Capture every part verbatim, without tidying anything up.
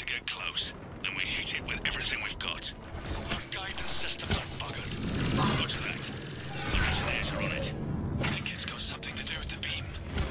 to get close, then we hit it with everything we've got. Our guidance systems are buggered. Roger that. Our engineers are on it. I think it's got something to do with the beam.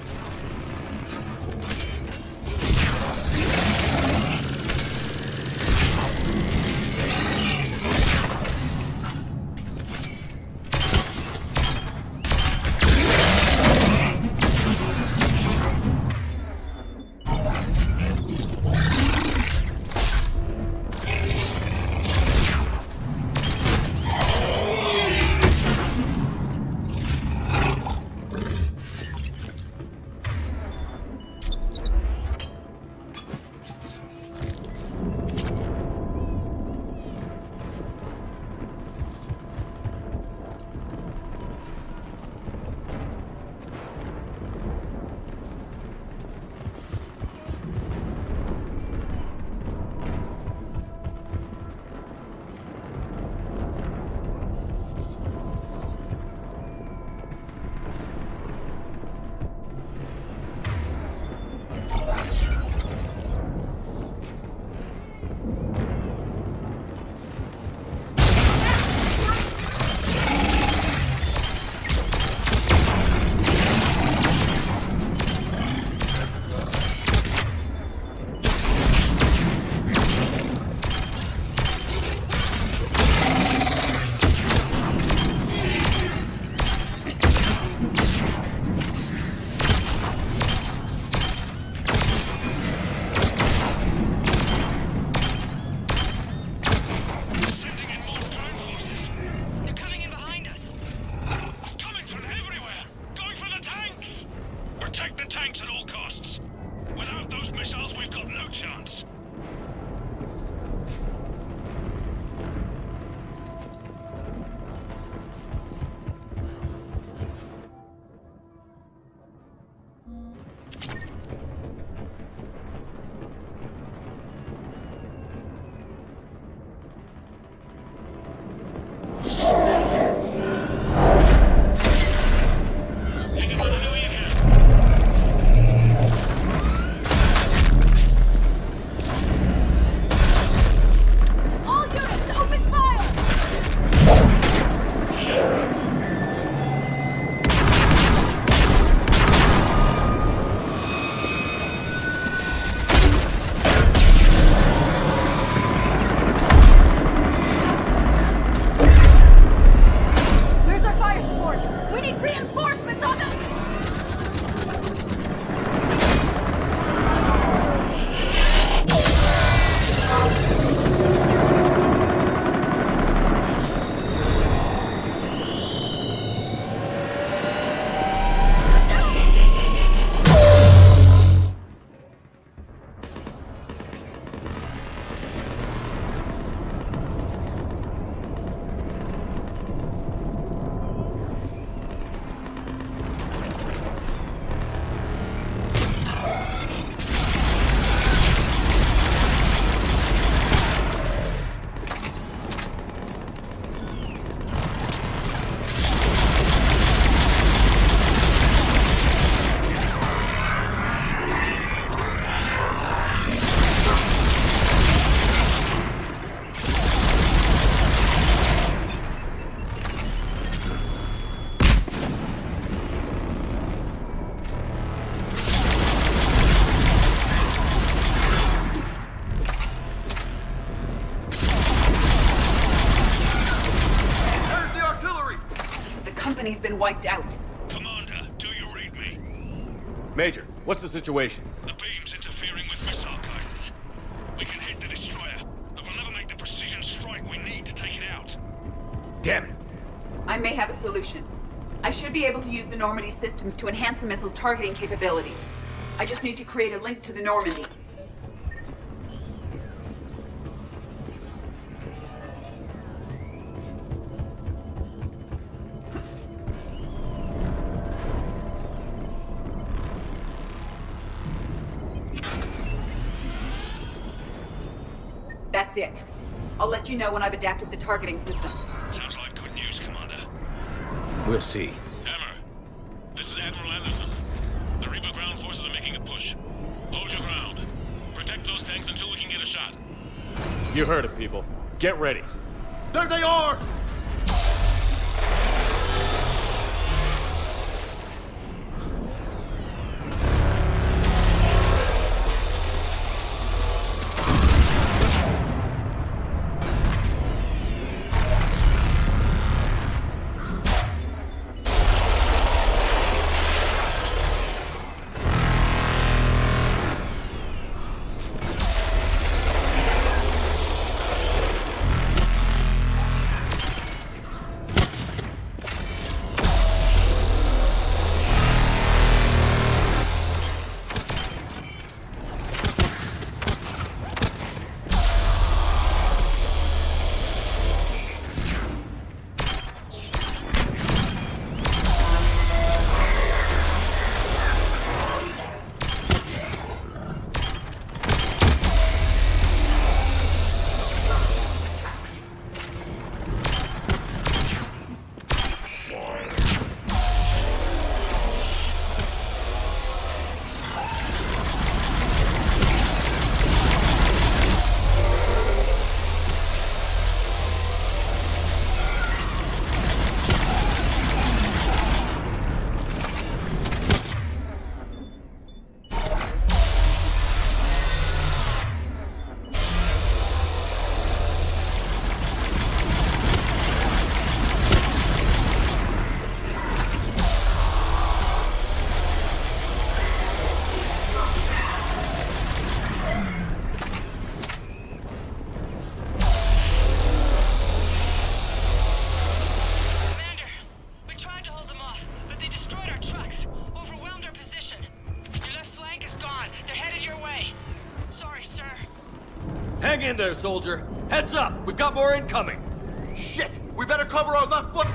Company's been wiped out. Commander, do you read me? Major, what's the situation? The beam's interfering with missile guidance. We can hit the destroyer, but we'll never make the precision strike we need to take it out. Damn it! I may have a solution. I should be able to use the Normandy systems to enhance the missile's targeting capabilities. I just need to create a link to the Normandy. That's it. I'll let you know when I've adapted the targeting systems. Sounds like good news, Commander. We'll see. Hammer, this is Admiral Anderson. The Reaper ground forces are making a push. Hold your ground. Protect those tanks until we can get a shot shot. You heard it, people. Get ready. There they are! Hang in there, soldier. Heads up, we've got more incoming. Shit! We better cover our left foot!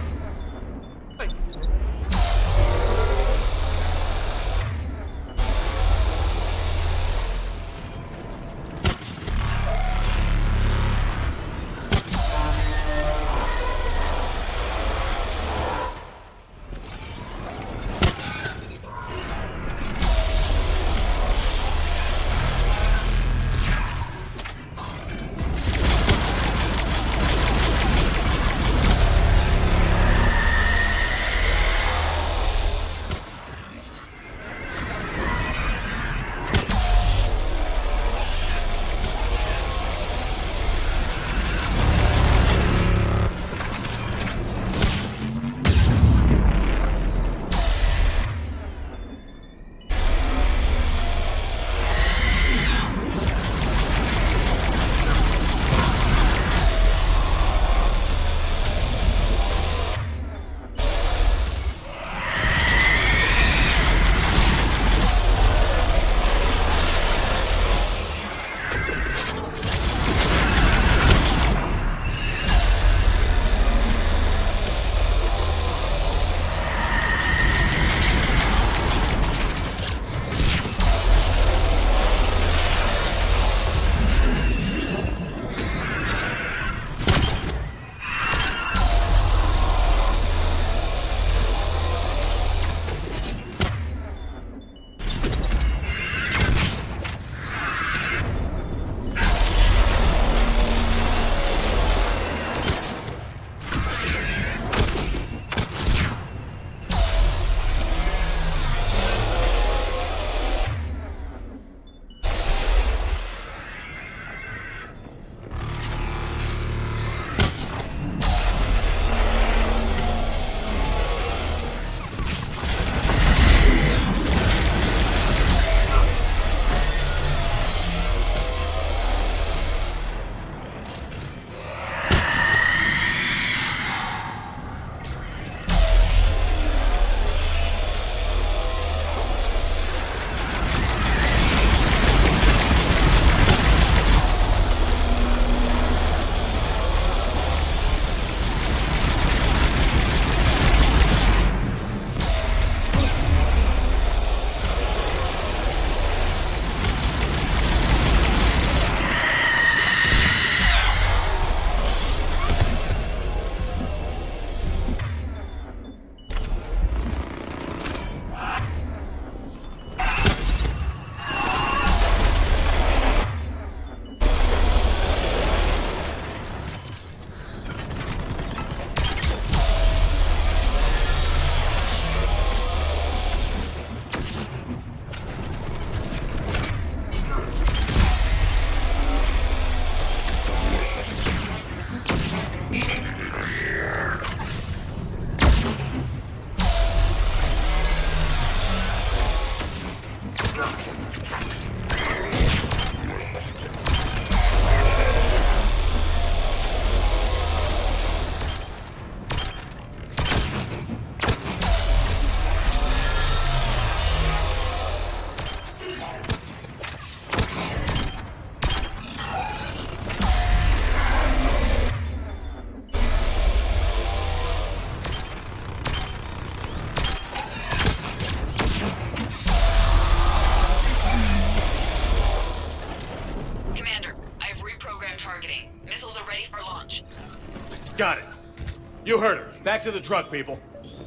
program targeting. Missiles are ready for launch. Got it. You heard her. Back to the truck, people.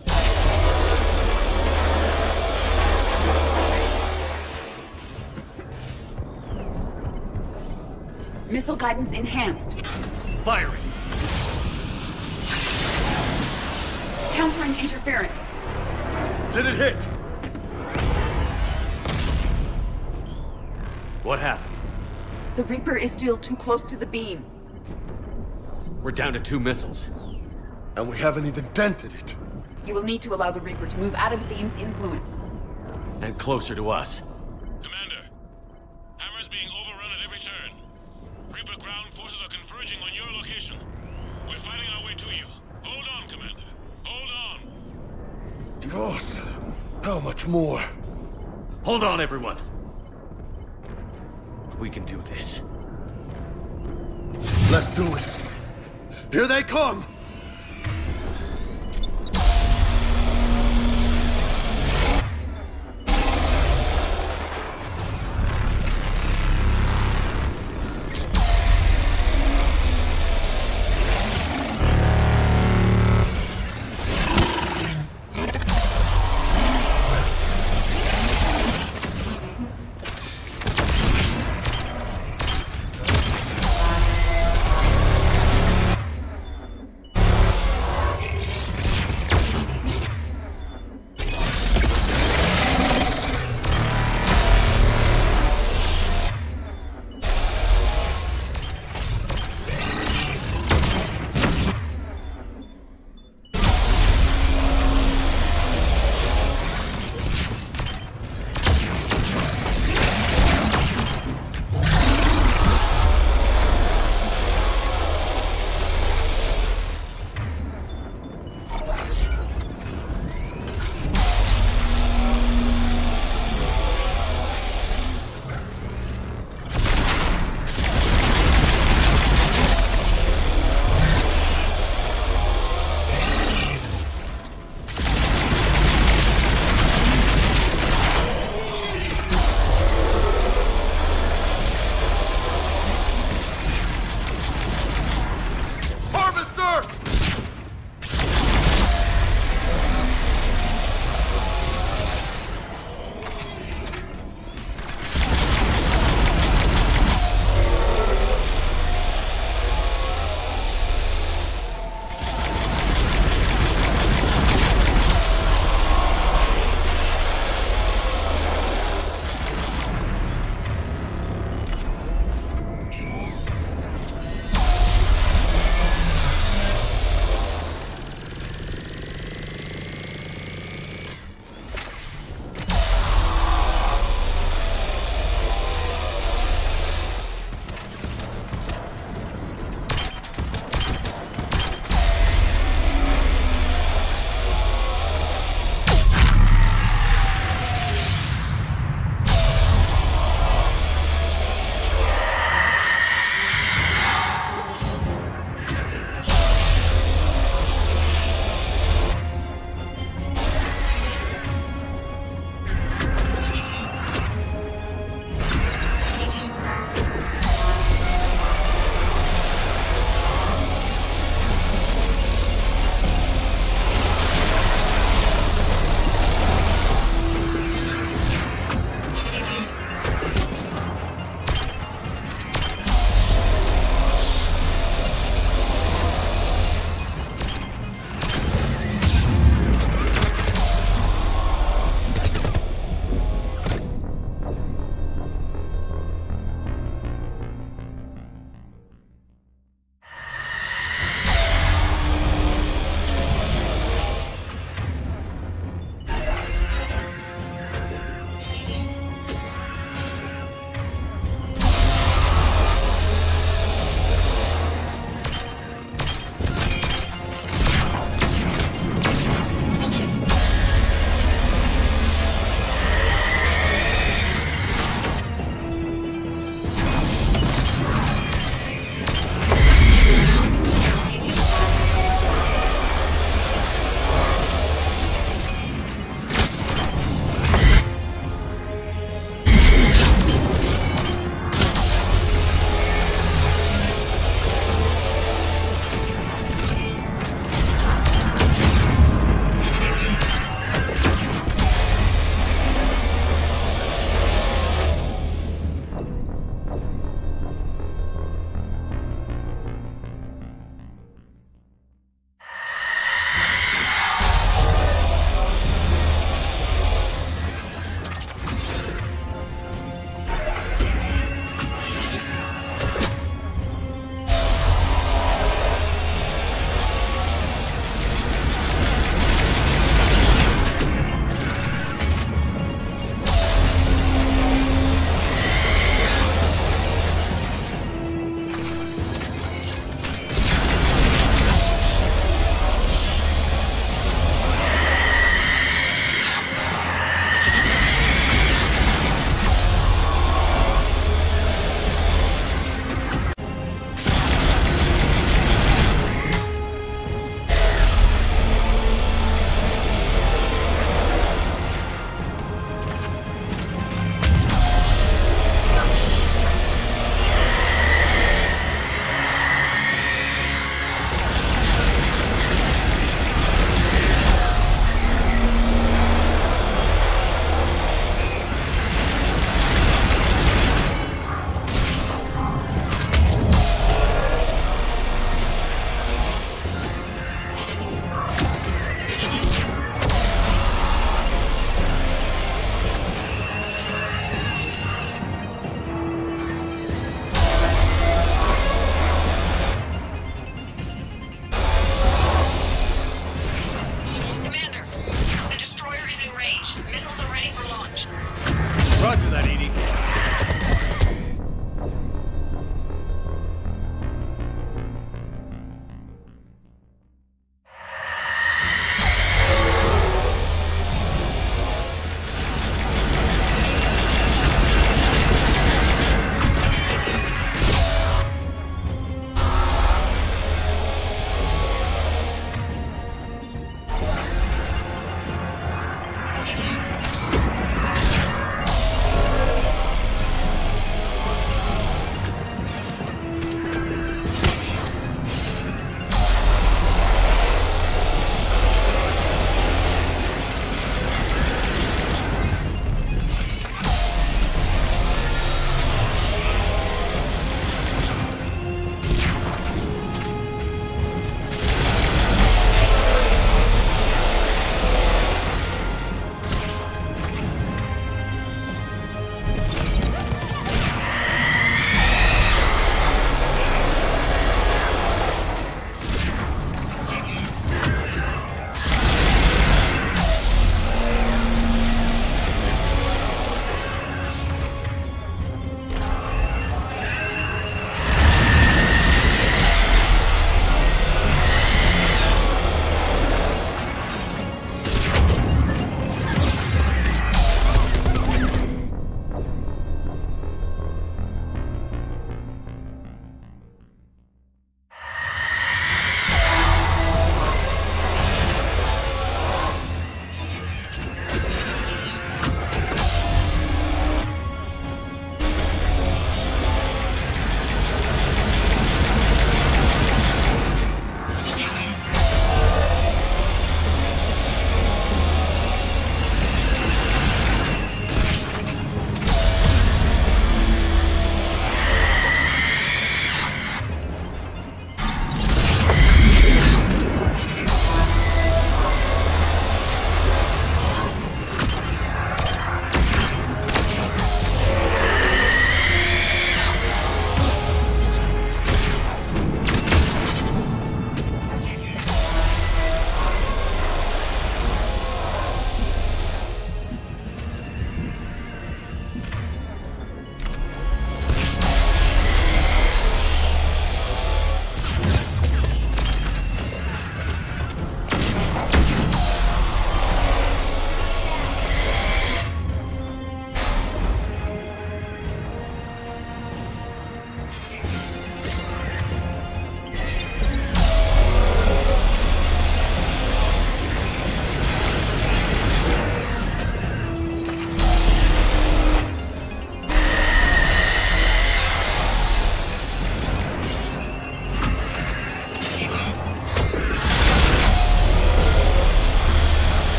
Missile guidance enhanced. Firing. Countering interference. Did it hit? What happened? The Reaper is still too close to the beam. We're down to two missiles. And we haven't even dented it. You will need to allow the Reaper to move out of the beam's influence. And closer to us. Commander, Hammer's being overrun at every turn. Reaper ground forces are converging on your location. We're fighting our way to you. Hold on, Commander. Hold on. Dios, how much more? Hold on, everyone. We can do this. Let's do it. Here they come!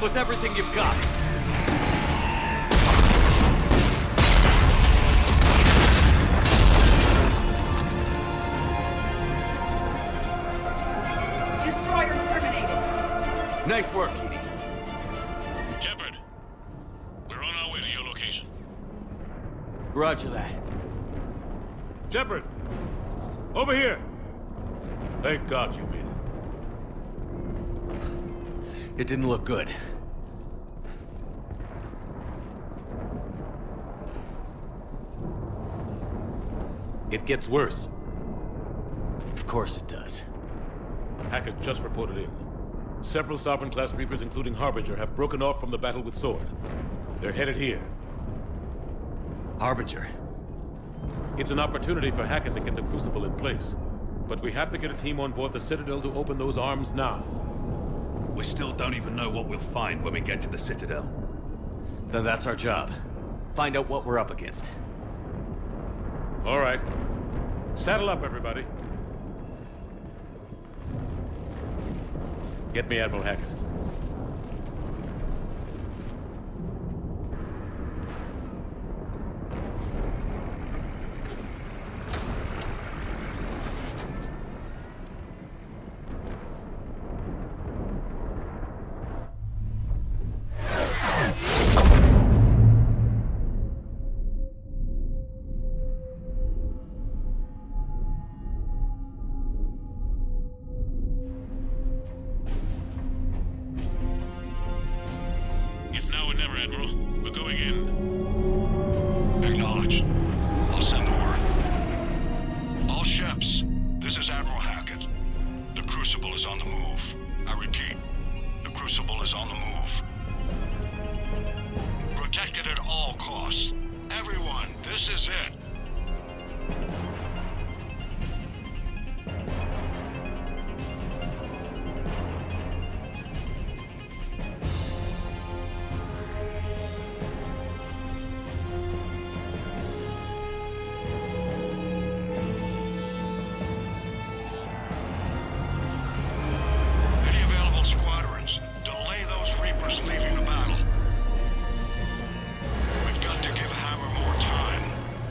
with everything you've got. Destroyer terminated. Nice work, Edie. Shepard, we're on our way to your location. Roger that. Shepard, over here. Thank God you made it. It didn't look good. It gets worse. Of course it does. Hackett just reported in. Several Sovereign-class Reapers, including Harbinger, have broken off from the battle with Sword. They're headed here. Harbinger. It's an opportunity for Hackett to get the Crucible in place. But we have to get a team on board the Citadel to open those arms now. We still don't even know what we'll find when we get to the Citadel. Then that's our job. Find out what we're up against. All right. Saddle up, everybody. Get me Admiral Hackett. It's now or never, Admiral. We're going in. Acknowledged. I'll send the word. All ships, this is Admiral Hackett. The Crucible is on the move. I repeat, the Crucible is on the move. Protect it at all costs. Everyone, this is it. Squadrons, delay those Reapers leaving the battle. We've got to give Hammer more time.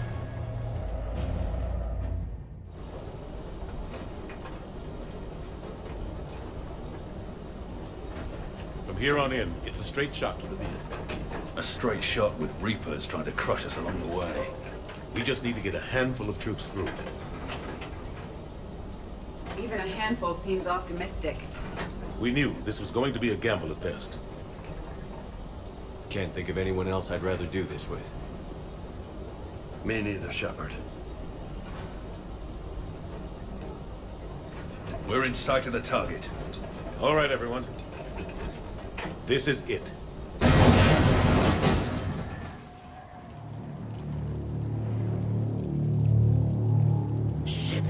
From here on in, it's a straight shot to the lead. A straight shot with Reapers trying to crush us along the way. We just need to get a handful of troops through. Even a handful seems optimistic. We knew this was going to be a gamble at best. Can't think of anyone else I'd rather do this with. Me neither, Shepard. We're in sight of the target. All right, everyone. This is it. Shit.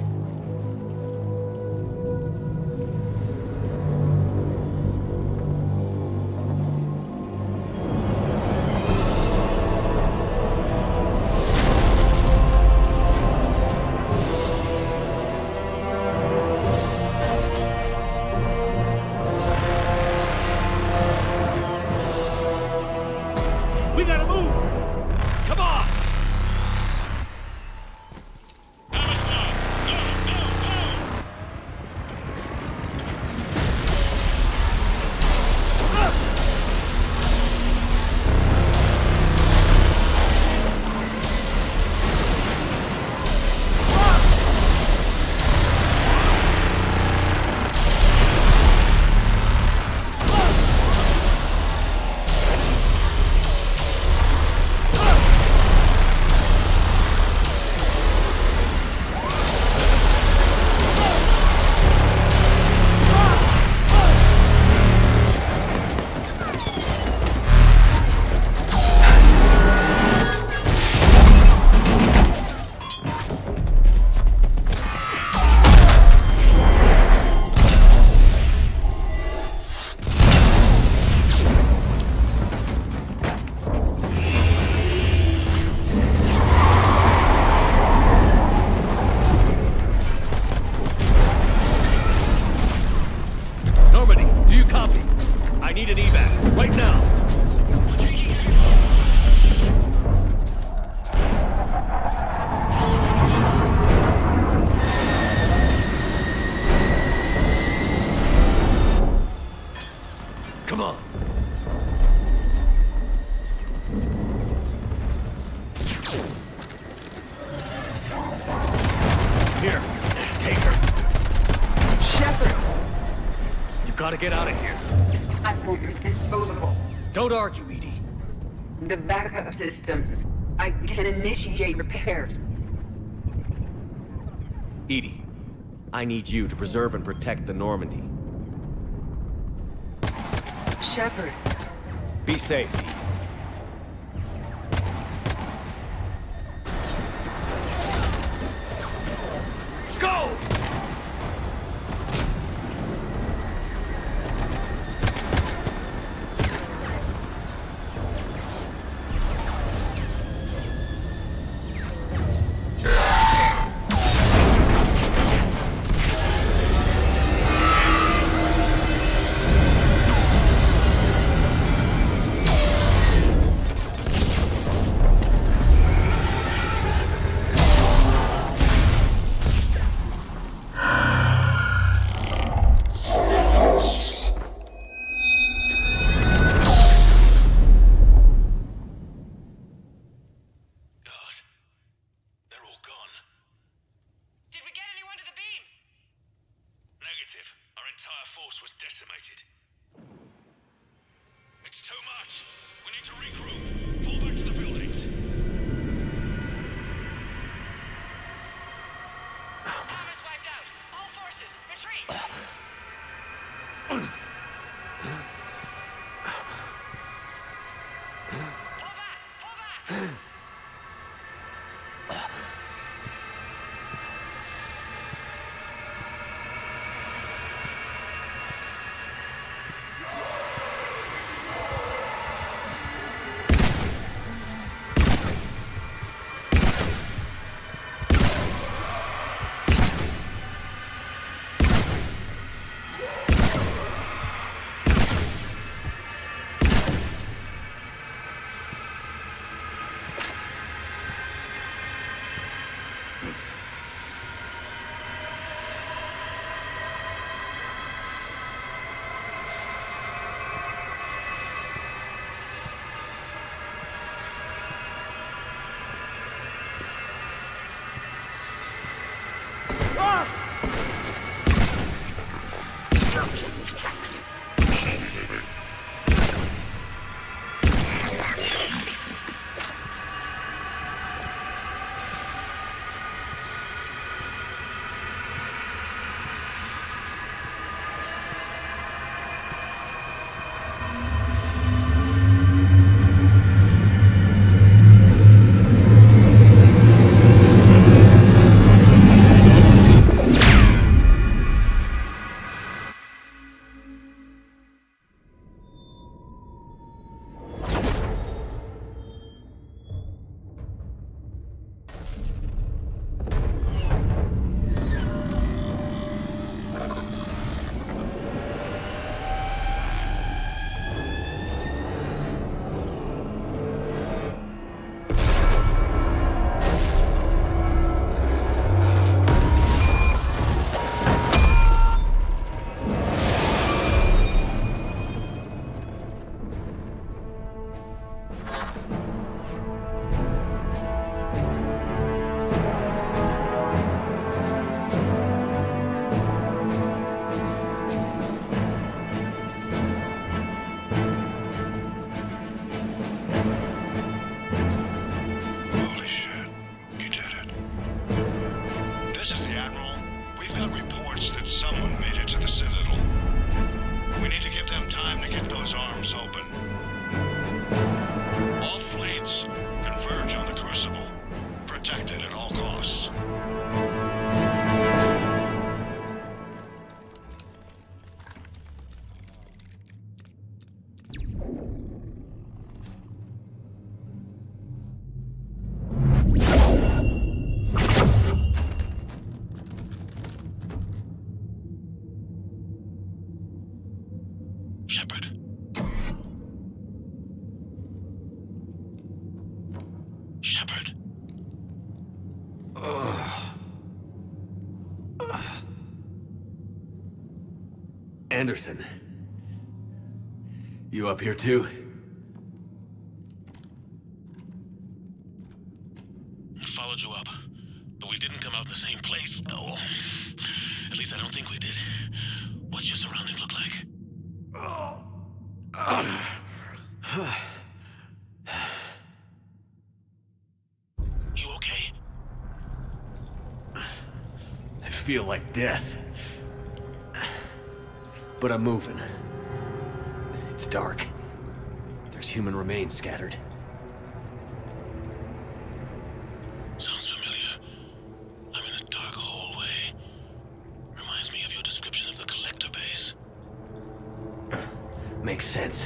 Here, take her. Shepard! You gotta get out of here. This platform is disposable. Don't argue, Edie. The backup systems. I can initiate repairs. Edie, I need you to preserve and protect the Normandy. Shepard. Be safe. Go! Shepard. Anderson. You up here too? I followed you up, but we didn't come out the same place? Oh. At least I don't think we did. What's your surroundings look like? You okay? I feel like death. But I'm moving. It's dark. There's human remains scattered. Sounds familiar. I'm in a dark hallway. Reminds me of your description of the collector base. Makes sense.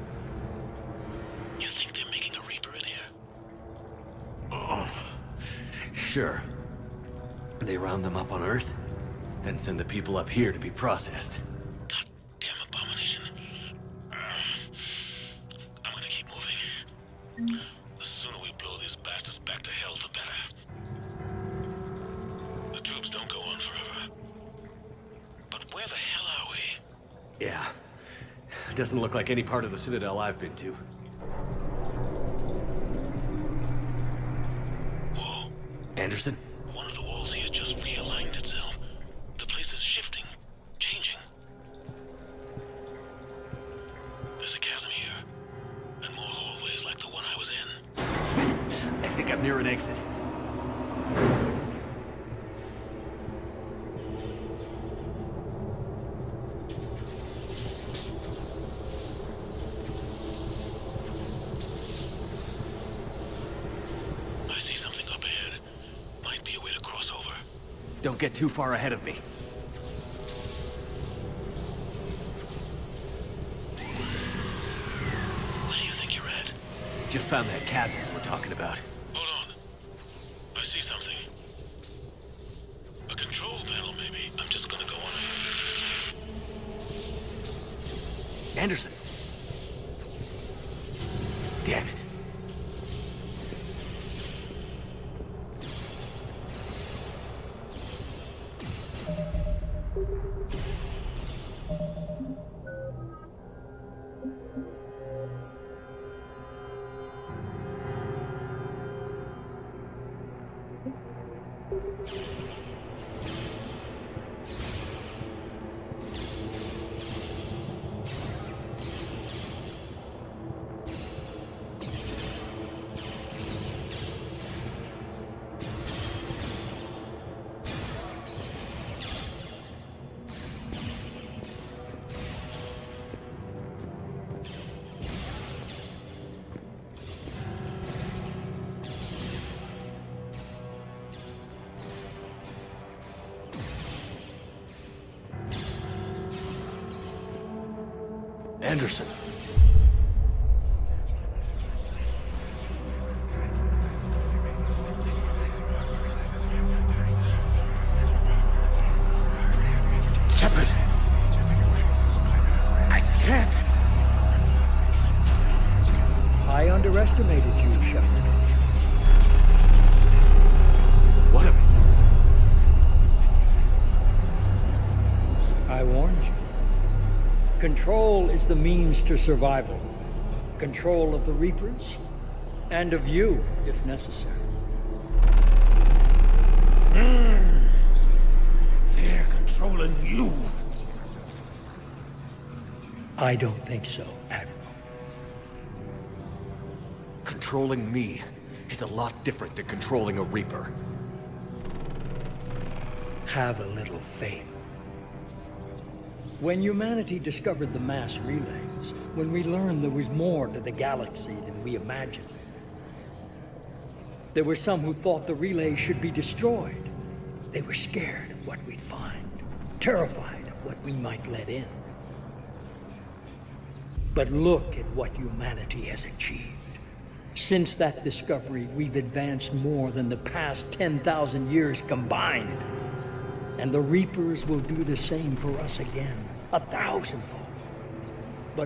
You think they're making a Reaper in here? Oh. Sure. They round them up on Earth, then send the people up here to be processed. Goddamn abomination. Uh, I'm gonna keep moving. The sooner we blow these bastards back to hell, the better. The tubes don't go on forever. But where the hell are we? Yeah. It doesn't look like any part of the Citadel I've been to. Whoa. Anderson? One of the walls here just realigned itself. The place is shifting, changing. There's a chasm here, and more hallways like the one I was in. I think I'm near an exit. I see something up ahead. Might be a way to cross over. Don't get too far ahead of me. Where do you think you're at? Just found that chasm we're talking about. Hold on. I see something. A control panel, maybe. I'm just gonna go on ahead. Anderson! Damn it. Anderson. Shepard! I can't! I underestimated you, Shepard. What of it? I warned you. Control is the means to survival. Control of the Reapers, and of you, if necessary. Mm. They're controlling you. I don't think so, Admiral. Controlling me is a lot different than controlling a Reaper. Have a little faith. When humanity discovered the mass relays, when we learned there was more to the galaxy than we imagined, there were some who thought the relays should be destroyed. They were scared of what we'd find, terrified of what we might let in. But look at what humanity has achieved. Since that discovery, we've advanced more than the past ten thousand years combined. And the Reapers will do the same for us again, a thousandfold. But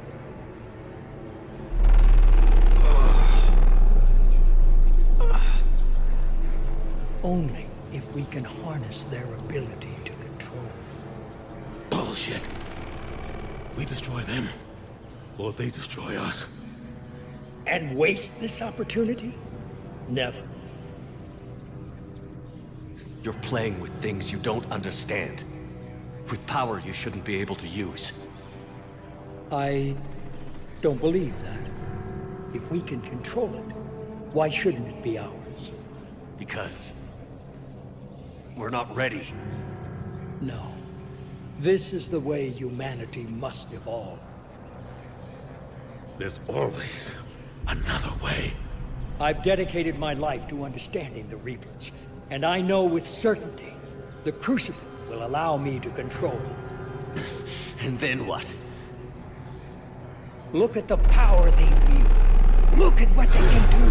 only if we can harness their ability to control. Bullshit. We destroy them, or they destroy us. And waste this opportunity? Never. You're playing with things you don't understand. With power you shouldn't be able to use. I don't believe that. If we can control it, why shouldn't it be ours? Because... we're not ready. No. This is the way humanity must evolve. There's always another way. I've dedicated my life to understanding the Reapers, and I know with certainty the Crucible will allow me to control them. And then what? Look at the power they wield. Look at what they can do.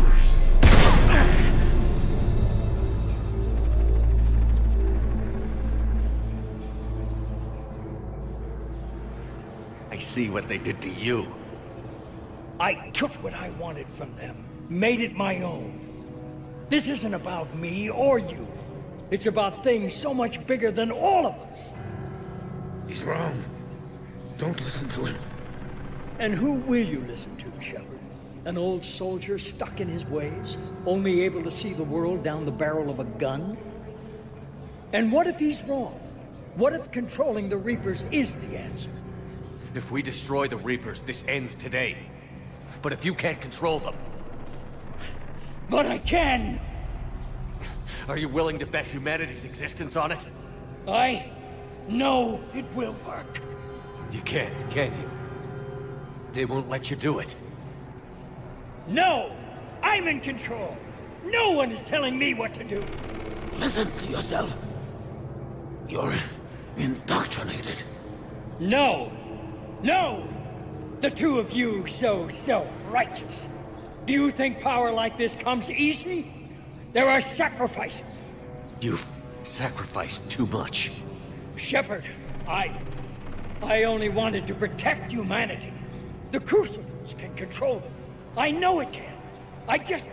I see what they did to you. I took what I wanted from them, made it my own. This isn't about me or you. It's about things so much bigger than all of us. He's wrong. Don't listen to him. And who will you listen to, Shepard? An old soldier stuck in his ways, only able to see the world down the barrel of a gun? And what if he's wrong? What if controlling the Reapers is the answer? If we destroy the Reapers, this ends today. But if you can't control them... But I can! Are you willing to bet humanity's existence on it? I know it will work. You can't, can you? They won't let you do it. No! I'm in control! No one is telling me what to do! Listen to yourself. You're indoctrinated. No! No! The two of you so self-righteous. Do you think power like this comes easy? There are sacrifices. You've sacrificed too much. Shepard, I... I only wanted to protect humanity. The Crucibles can control them. I know it can. I just...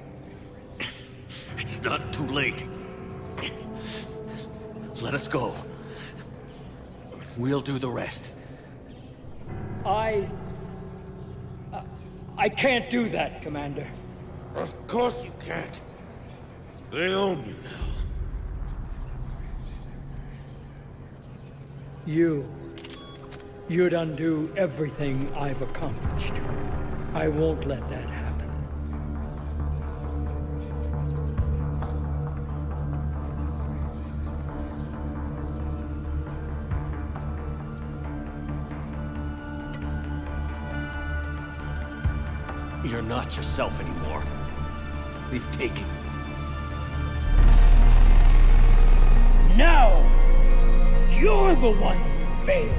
It's not too late. Let us go. We'll do the rest. I... uh, I can't do that, Commander. Of course you can't. They own you now. You... You'd undo everything I've accomplished. I won't let that happen. You're not yourself anymore. We've taken you. Now! You're the one who failed.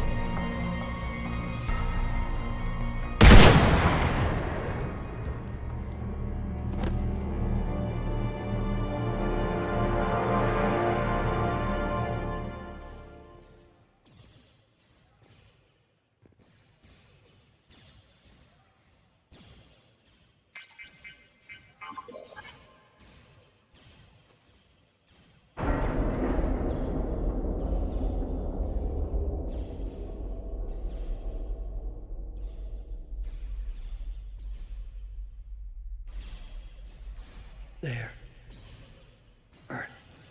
There. Earth.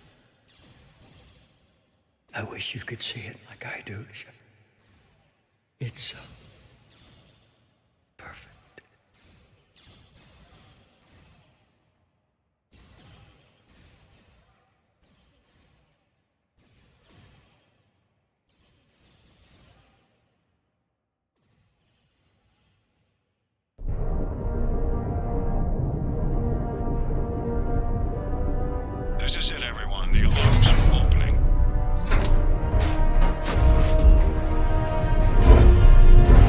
I wish you could see it like I do, Shepard. It's so perfect. This is it, everyone. The alarms are opening.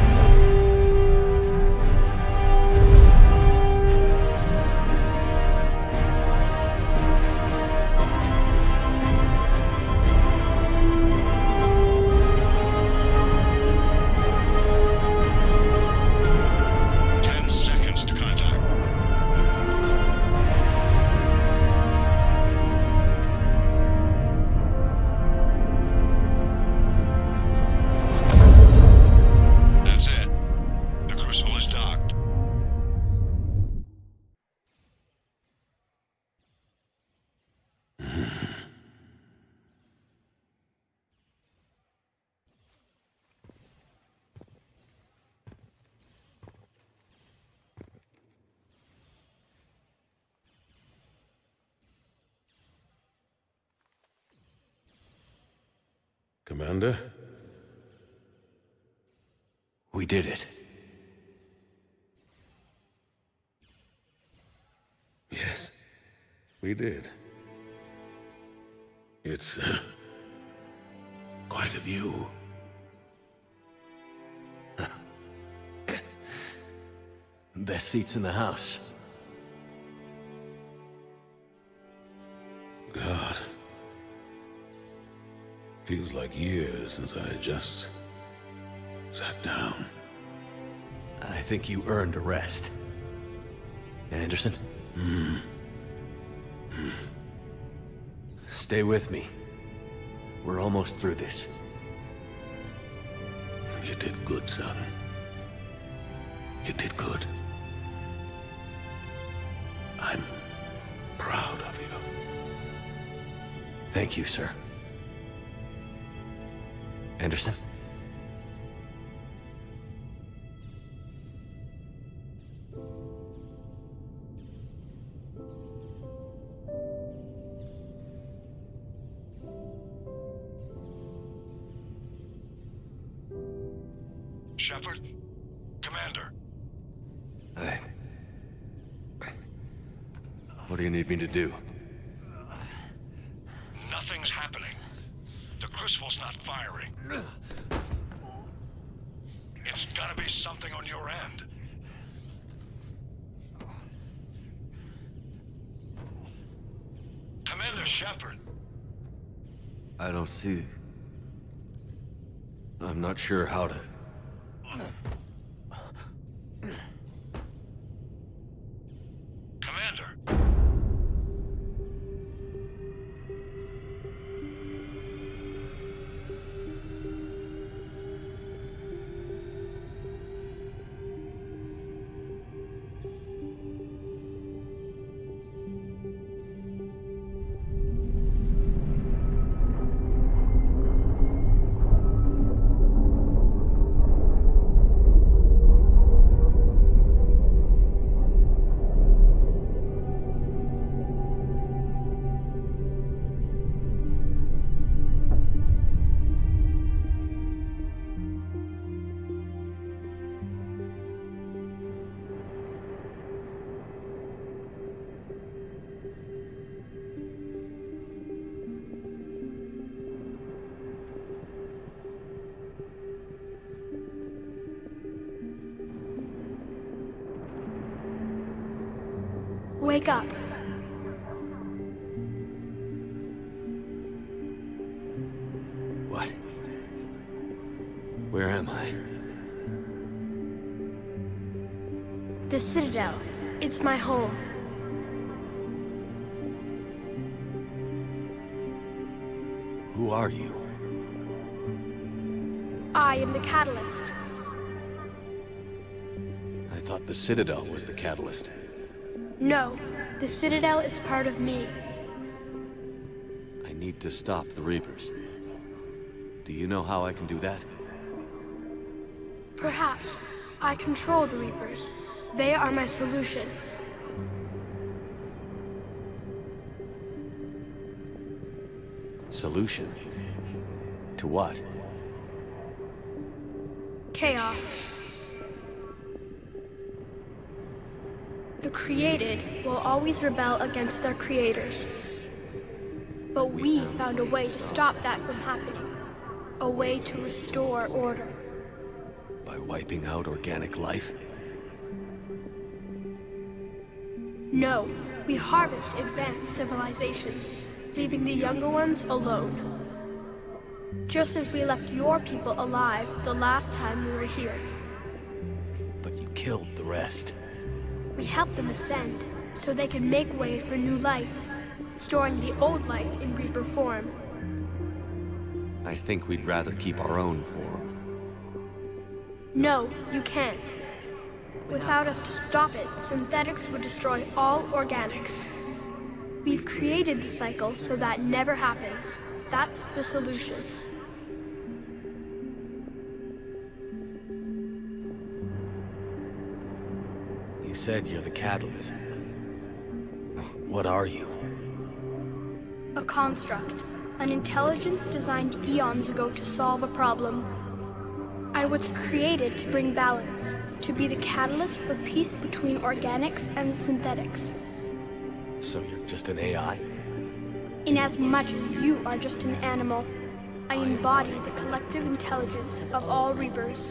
Commander? We did it. Yes, we did. It's uh, quite a view. Best seats in the house. God. Feels like years since I just sat down. I think you earned a rest. Anderson? Hmm. Stay with me. We're almost through this. You did good, son. You did good. I'm proud of you. Thank you, sir. Anderson? Shepard? Commander? Hey. What do you need me to do? Nothing's happening. The Crucible's not firing. It's gotta be something on your end. Commander Shepard! I don't see... I'm not sure how to... Commander! Wake up. What? Where am I? The Citadel. It's my home. Who are you? I am the Catalyst. I thought the Citadel was the catalyst. No, the Citadel is part of me. I need to stop the Reapers. Do you know how I can do that? Perhaps. I control the Reapers. They are my solution. Solution? To what? Chaos. The created will always rebel against their creators. But we found a way to stop that from happening. A way to restore order. By wiping out organic life? No, we harvest advanced civilizations, leaving the younger ones alone. Just as we left your people alive the last time we were here. But you killed the rest. We helped them ascend, so they could make way for new life, storing the old life in Reaper form. I think we'd rather keep our own form. No, you can't. Without us to stop it, synthetics would destroy all organics. We've created the cycle so that never happens. That's the solution. You said you're the catalyst. What are you? A construct. an intelligence designed eons ago to solve a problem. I was created to bring balance, to be the catalyst for peace between organics and synthetics. So you're just an A I? In as much as you are just an animal, I embody the collective intelligence of all Reapers.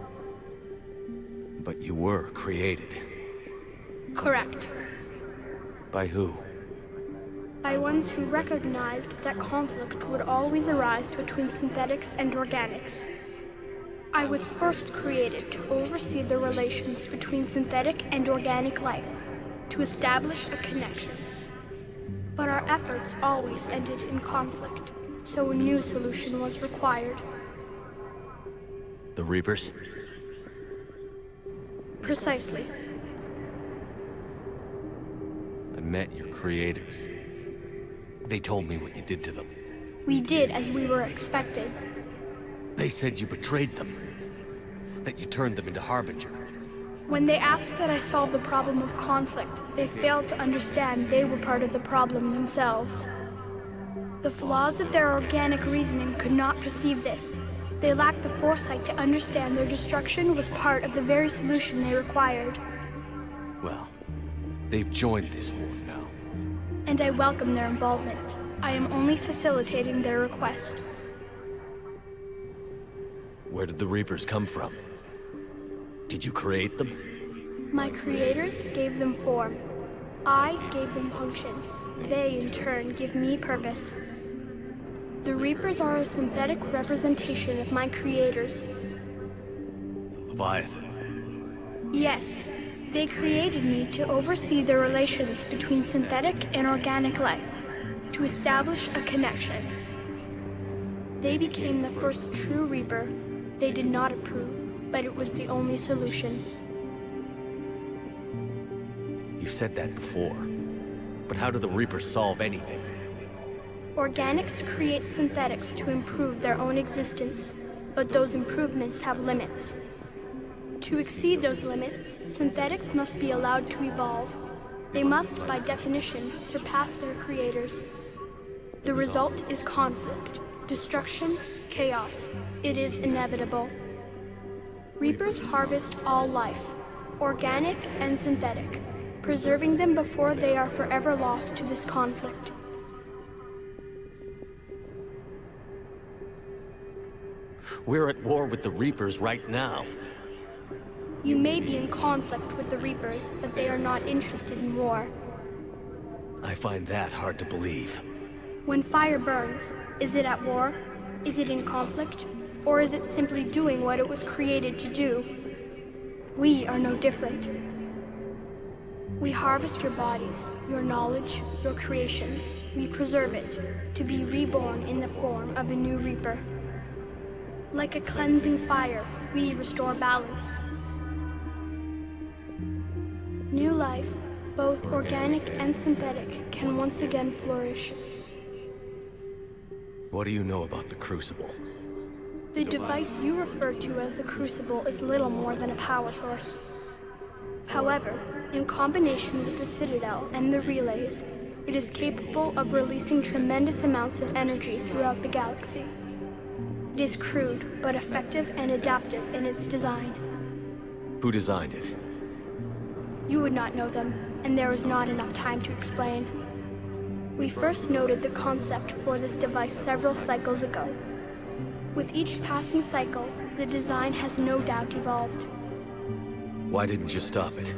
But you were created. Correct. By who? By ones who recognized that conflict would always arise between synthetics and organics. I was first created to oversee the relations between synthetic and organic life, to establish a connection. But our efforts always ended in conflict, so a new solution was required. The Reapers? Precisely. I met your creators. They told me what you did to them. We did as we were expected. They said you betrayed them. That you turned them into Harbinger. When they asked that I solve the problem of conflict, they failed to understand they were part of the problem themselves. The flaws of their organic reasoning could not perceive this. They lacked the foresight to understand their destruction was part of the very solution they required. Well, they've joined this war now. And I welcome their involvement. I am only facilitating their request. Where did the Reapers come from? Did you create them? My creators gave them form. I gave them function. They, in turn, give me purpose. The Reapers are a synthetic representation of my creators. Leviathan. Yes. They created me to oversee the relations between synthetic and organic life, to establish a connection. They became the first true Reaper. They did not approve, but it was the only solution. You said that before. But how do the Reapers solve anything? Organics create synthetics to improve their own existence, but those improvements have limits. To exceed those limits, synthetics must be allowed to evolve. They must, by definition, surpass their creators. The result is conflict, destruction, chaos. It is inevitable. Reapers harvest all life, organic and synthetic, preserving them before they are forever lost to this conflict. We're at war with the Reapers right now. You may be in conflict with the Reapers, but they are not interested in war. I find that hard to believe. When fire burns, is it at war? Is it in conflict? Or is it simply doing what it was created to do? We are no different. We harvest your bodies, your knowledge, your creations. We preserve it, to be reborn in the form of a new Reaper. Like a cleansing fire, we restore balance. New life, both organic and synthetic, can once again flourish. What do you know about the Crucible? The device you refer to as the Crucible is little more than a power source. However, in combination with the Citadel and the relays, it is capable of releasing tremendous amounts of energy throughout the galaxy. It is crude, but effective and adaptive in its design. Who designed it? You would not know them, and there is not enough time to explain. We first noted the concept for this device several cycles ago. With each passing cycle, the design has no doubt evolved. Why didn't you stop it?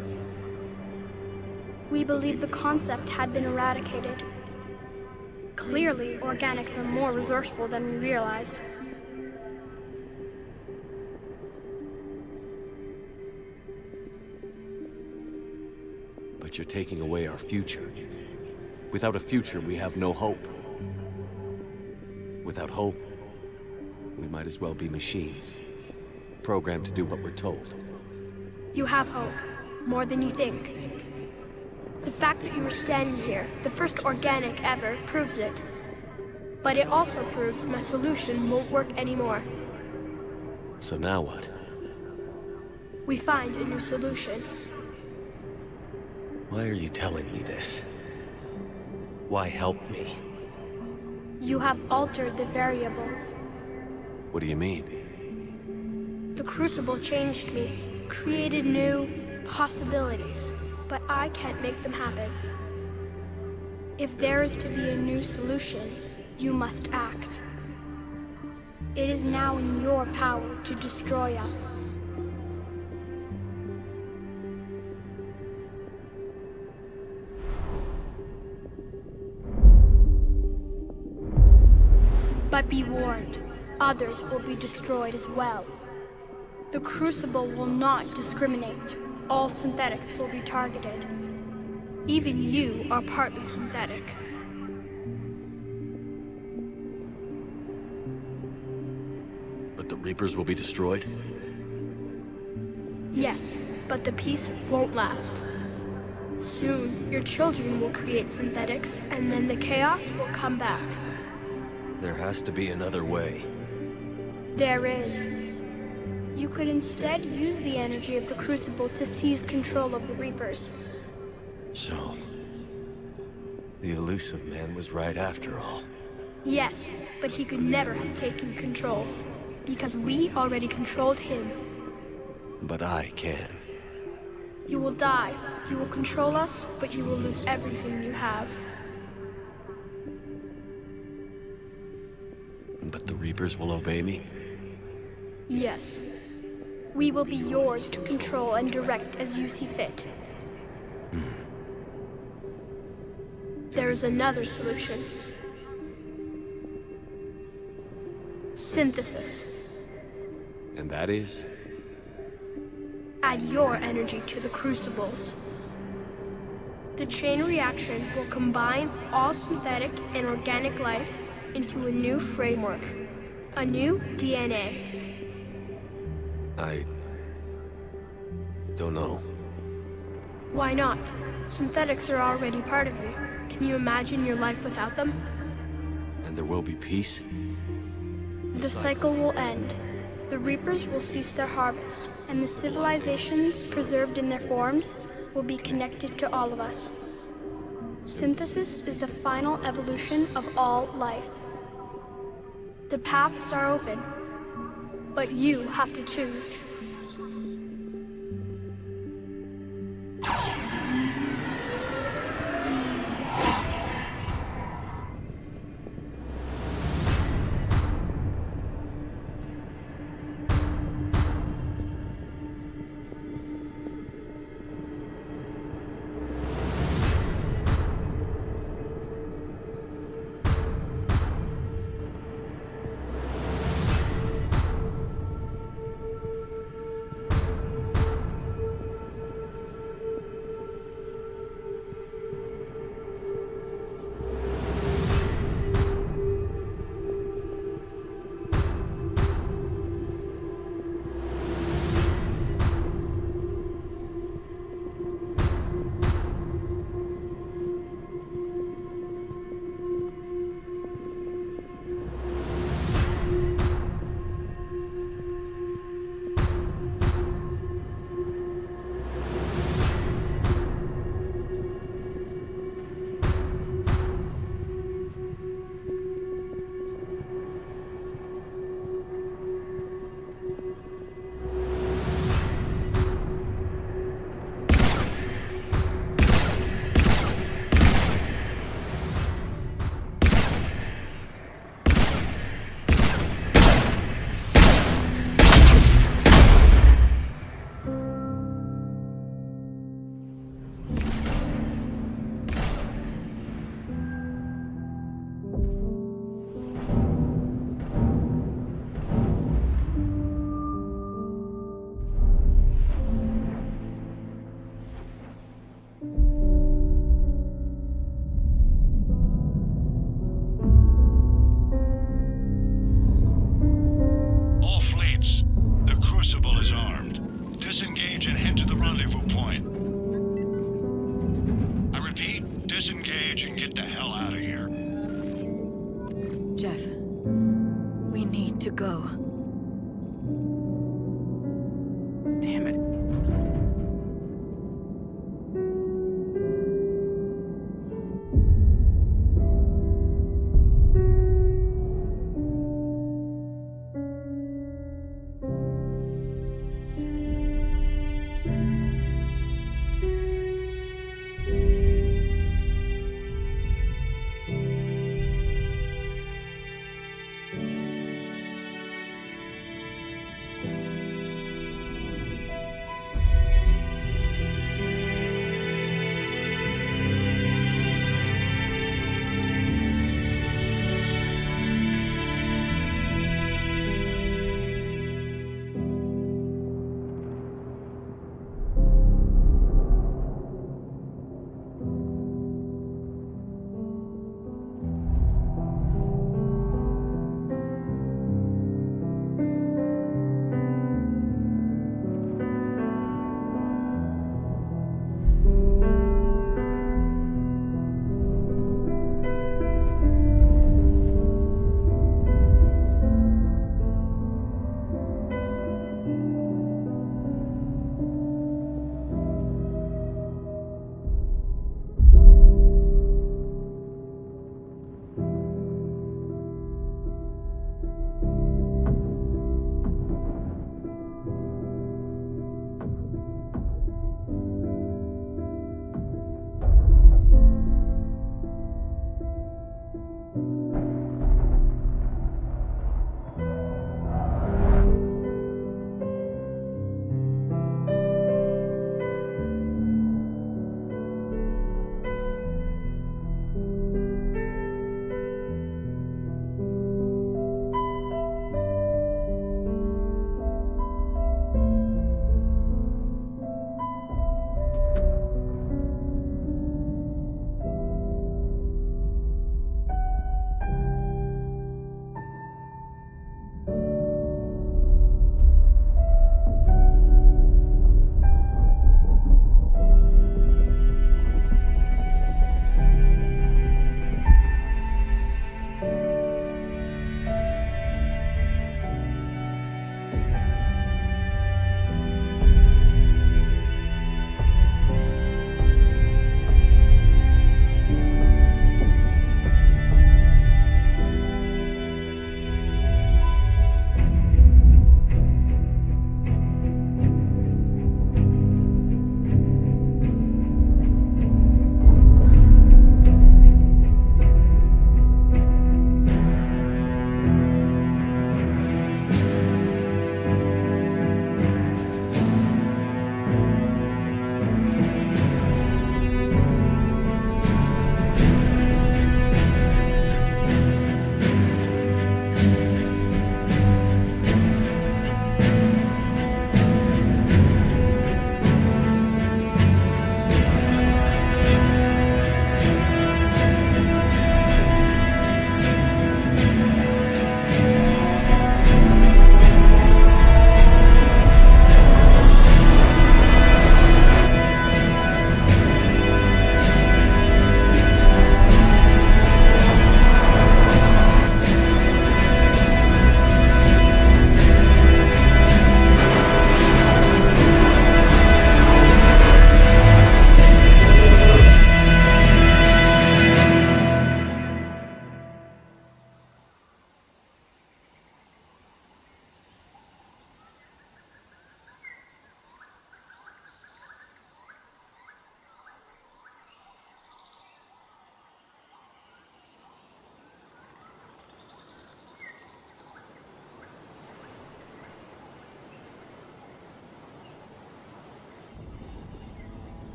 We believed the concept had been eradicated. Clearly, organics are more resourceful than we realized. But you're taking away our future. Without a future, we have no hope. Without hope, we might as well be machines, programmed to do what we're told. You have hope, more than you think. The fact that you are standing here, the first organic ever, proves it. But it also proves my solution won't work anymore. So now what? We find a new solution. Why are you telling me this? Why help me? You have altered the variables. What do you mean? The Crucible changed me, created new possibilities, but I can't make them happen. If there is to be a new solution, you must act. It is now in your power to destroy us. But be warned, others will be destroyed as well. The Crucible will not discriminate. All synthetics will be targeted. Even you are partly synthetic. But the Reapers will be destroyed? Yes, but the peace won't last. Soon, your children will create synthetics, and then the chaos will come back. There has to be another way. There is. You could instead use the energy of the Crucible to seize control of the Reapers. So, the elusive man was right after all. Yes, but he could never have taken control, because we already controlled him. But I can. You will die. You will control us, but you will lose everything you have. But the Reapers will obey me? Yes. We will be yours to control and direct as you see fit. Hmm. There is another solution. Synthesis. And that is? Add your energy to the Crucibles. The chain reaction will combine all synthetic and organic life into a new framework. A new D N A. I... don't know. Why not? Synthetics are already part of you. Can you imagine your life without them? And there will be peace? The cycle will end. The Reapers will cease their harvest, and the civilizations preserved in their forms will be connected to all of us. Synthesis is the final evolution of all life. The paths are open, but you have to choose. Disengage and get the hell out of here. Jeff, we need to go. Damn it.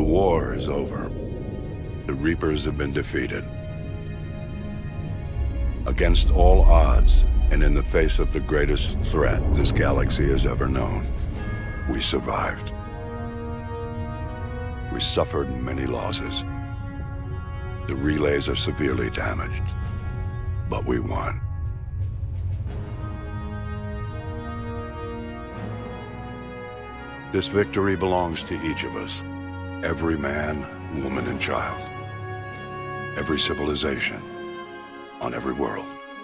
war is over. The Reapers have been defeated. Against all odds, and in the face of the greatest threat this galaxy has ever known, we survived. We suffered many losses. The relays are severely damaged, but we won. This victory belongs to each of us. Every man, woman, and child. Every civilization. On every world.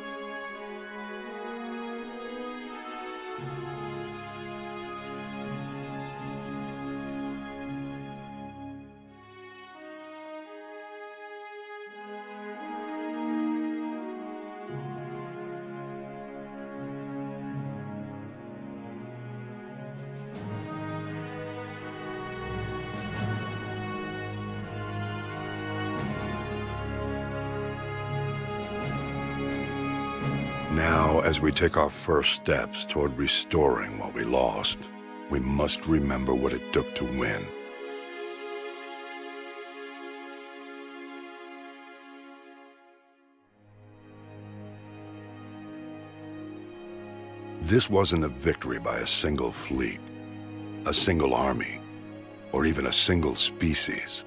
Now, as we take our first steps toward restoring what we lost, we must remember what it took to win. This wasn't a victory by a single fleet, a single army, or even a single species.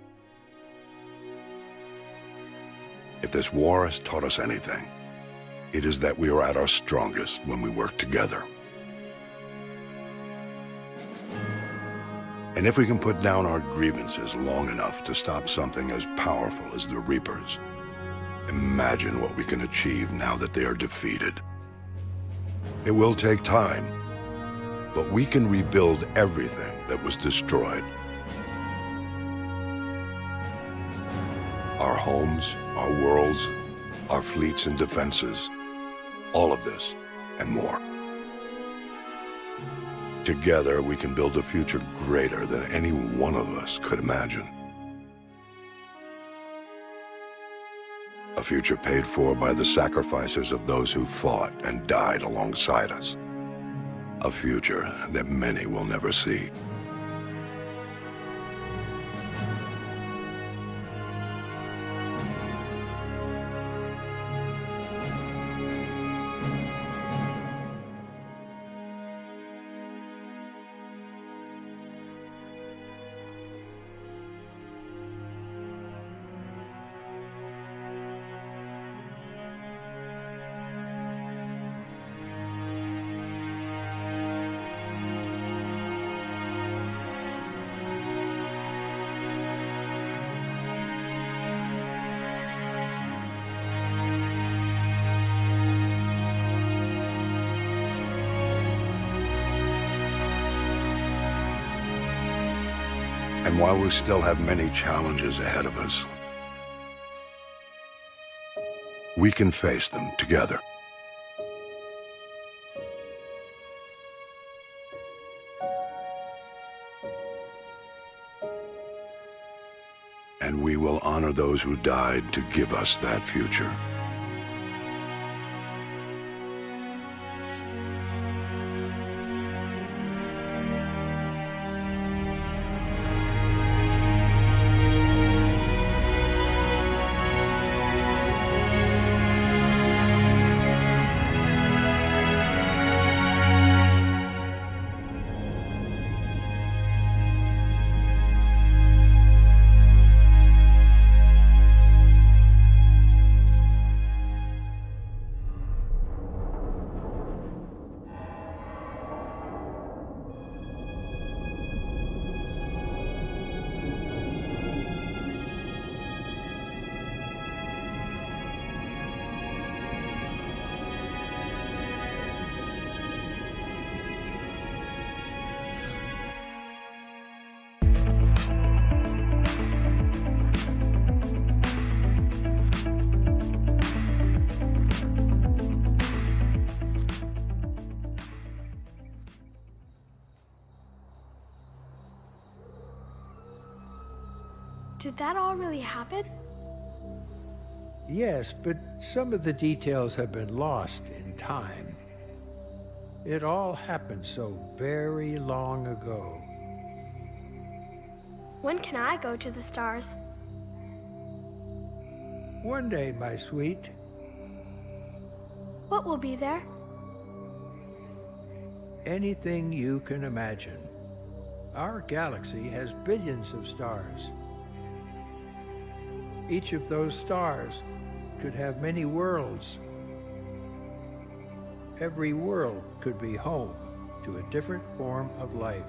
If this war has taught us anything, it is that we are at our strongest when we work together. And if we can put down our grievances long enough to stop something as powerful as the Reapers, imagine what we can achieve now that they are defeated. It will take time, but we can rebuild everything that was destroyed. Our homes, our worlds, our fleets and defenses. All of this, and more. Together, we can build a future greater than any one of us could imagine. A future paid for by the sacrifices of those who fought and died alongside us. A future that many will never see. And while we still have many challenges ahead of us, we can face them together. And we will honor those who died to give us that future. Did that all really happen? Yes, but some of the details have been lost in time. It all happened so very long ago. When can I go to the stars? One day, my sweet. What will be there? Anything you can imagine. Our galaxy has billions of stars. Each of those stars could have many worlds. Every world could be home to a different form of life.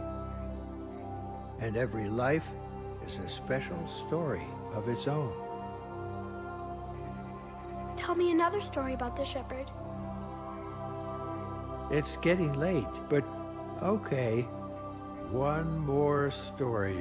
And every life is a special story of its own. Tell me another story about the shepherd. It's getting late, but okay. One more story.